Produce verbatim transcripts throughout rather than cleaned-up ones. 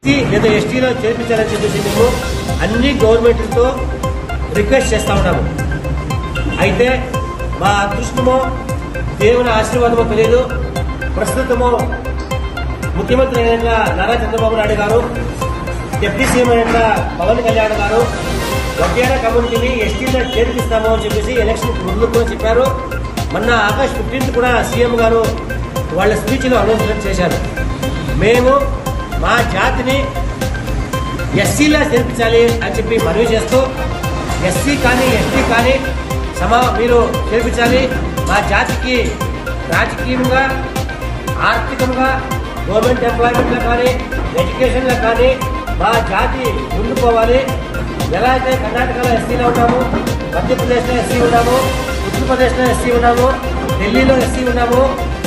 లేదా ఎస్టీలో చేర్పించాలని చెప్పేసి మేము అన్ని గవర్నమెంట్లతో రిక్వెస్ట్ చేస్తూ ఉన్నాము. అయితే మా అదృష్టమో దేవుని ఆశీర్వాదమో తెలియదు. ప్రస్తుతము ముఖ్యమంత్రి అయిన నారా చంద్రబాబు నాయుడు గారు, డిప్యూటీ సీఎం అయిన పవన్ కళ్యాణ్ గారు వడ్డేర కమ్యూనిటీని ఎస్టీలో చేర్పిస్తాము అని చెప్పేసి ఎలక్షన్ ముందు కూడా చెప్పారు. మొన్న ఆగస్ట్ ఫిఫ్టీన్త్ కూడా సీఎం గారు వాళ్ళ స్పీచ్లో అనౌన్స్మెంట్ చేశారు. మేము మా జాతిని ఎస్సీలా చేర్పించాలి అని చెప్పి మనవి చేస్తూ ఎస్సీ కానీ ఎస్టీ కానీ సమా మీరు చేర్పించాలి. మా జాతికి రాజకీయంగా, ఆర్థికంగా, గవర్నమెంట్ ఎంప్లాయ్మెంట్లో కానీ, ఎడ్యుకేషన్లో కానీ మా జాతి ముందుకోవాలి. ఎలా అయితే కర్ణాటకలో ఎస్సీలో ఉన్నాము, మధ్యప్రదేశ్లో ఎస్సీ ఉన్నాము, ఉత్తరప్రదేశ్లో ఎస్సీ ఉన్నాము, ఢిల్లీలో ఎస్సీ ఉన్నాము,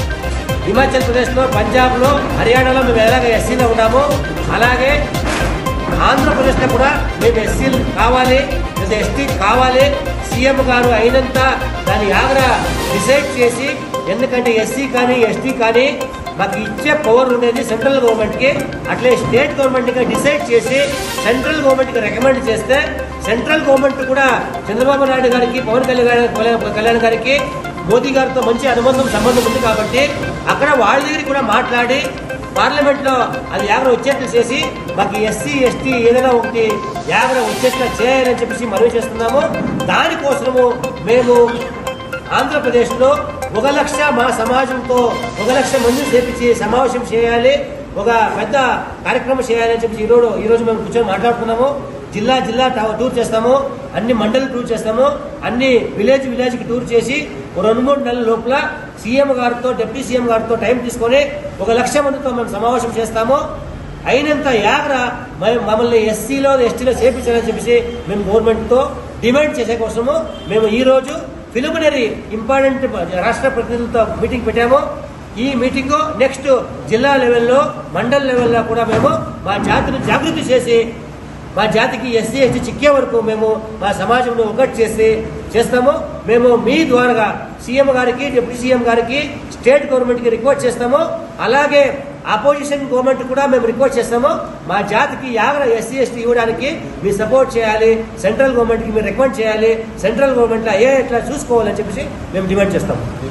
హిమాచల్ ప్రదేశ్లో, పంజాబ్లో, హర్యానాలో మేము ఎలాగ ఎస్సీలో ఉన్నామో అలాగే ఆంధ్రప్రదేశ్లో కూడా మేము ఎస్సీలు కావాలి, లేదా ఎస్టీ కావాలి. సీఎం గారు అయినంత దాని ఆగ్రా డిసైడ్ చేసి, ఎందుకంటే ఎస్సీ కానీ ఎస్టీ కానీ మాకు ఇచ్చే పవర్ ఉండేది సెంట్రల్ గవర్నమెంట్కి. అట్లే స్టేట్ గవర్నమెంట్గా డిసైడ్ చేసి సెంట్రల్ గవర్నమెంట్కి రికమెండ్ చేస్తే సెంట్రల్ గవర్నమెంట్ కూడా చంద్రబాబు నాయుడు గారికి, పవన్ కళ్యాణ్ కళ్యాణ్ గారికి, మోదీ గారితో మంచి అనుబంధం సంబంధం ఉంది కాబట్టి అక్కడ వాళ్ళ దగ్గరికి కూడా మాట్లాడి పార్లమెంట్లో అది యాగర వచ్చేట్లు చేసి మాకు ఎస్సీ ఎస్టీ ఏదైనా ఒకటి యాగర వచ్చేట్లా చేయాలని చెప్పేసి మనవి చేస్తున్నాము. దానికోసము మేము ఆంధ్రప్రదేశ్లో ఒక లక్ష మా సమాజంతో ఒక లక్ష మందిని చేపించి సమావేశం చేయాలి, ఒక పెద్ద కార్యక్రమం చేయాలని చెప్పి ఈరోజు ఈరోజు మేము కూర్చొని మాట్లాడుతున్నాము. జిల్లా జిల్లా టూర్ చేస్తాము, అన్ని మండలి టూర్ చేస్తాము, అన్ని విలేజ్ విలేజ్కి టూర్ చేసి రెండు మూడు నెలల లోపల సీఎం గారితో, డిప్యూటీ సీఎం గారితో టైం తీసుకొని ఒక లక్ష మందితో మేము సమావేశం చేస్తాము. అయినంత యాగ్ర మమ్మల్ని ఎస్సీలో ఎస్టీలో చేపించాలని చెప్పేసి మేము గవర్నమెంట్తో డిమాండ్ చేసే కోసము మేము ఈరోజు ప్రిలిమినరీ ఇంపార్టెంట్ రాష్ట్ర ప్రతినిధులతో మీటింగ్ పెట్టాము. ఈ మీటింగ్ నెక్స్ట్ జిల్లా లెవెల్లో, మండల్ లెవెల్లో కూడా మేము మా జాతిని జాగృతి చేసి మా జాతికి ఎస్సీ ఎస్టీ చిక్కే వరకు మేము మా సమాజంలో ఒకటి చేసి చేస్తాము. మేము మీ ద్వారా సీఎం గారికి, డిప్యూటీ సీఎం గారికి, స్టేట్ గవర్నమెంట్కి రిక్వెస్ట్ చేస్తాము. అలాగే అపోజిషన్ గవర్నమెంట్ కూడా మేము రిక్వెస్ట్ చేస్తాము. మా జాతికి యాగర ఎస్సీ ఎస్టీ ఇవ్వడానికి మీరు సపోర్ట్ చేయాలి, సెంట్రల్ గవర్నమెంట్కి మీరు రికమెండ్ చేయాలి, సెంట్రల్ గవర్నమెంట్లో ఏ ఎట్లా చూసుకోవాలని చెప్పేసి మేము డిమాండ్ చేస్తాము.